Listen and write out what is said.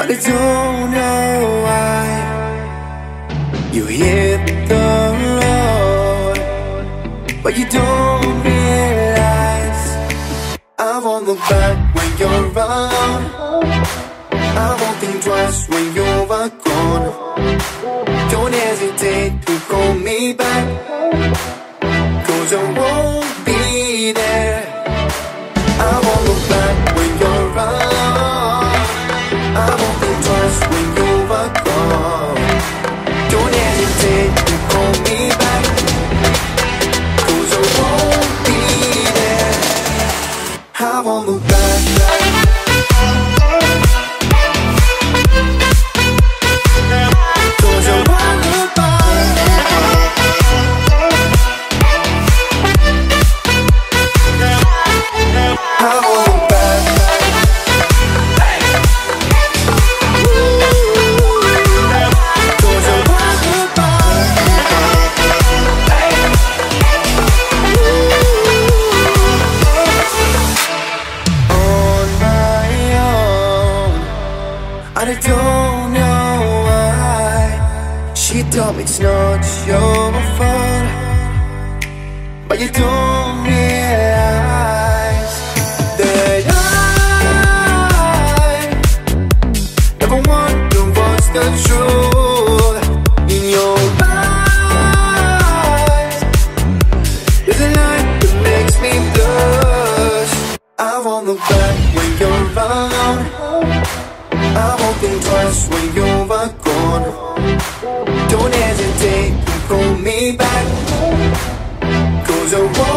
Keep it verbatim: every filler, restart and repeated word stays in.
I don't know why you hit the road, but you don't realize I won't look back when you're around. I won't think twice when you're gone. Don't hesitate to call me back, 'cause I won't be there. I won't look back when you're around. I won't think twice when you're gone. Don't hesitate to call me back, 'cause I won't be there. I won't look back. I don't know why she told me it's not your fault, but you don't realize that I never wonder what's the truth in your eyes. There's a light that makes me blush. I won't look back when you're around. I won't think twice when you're gone. Don't hesitate to call me back, 'cause I won't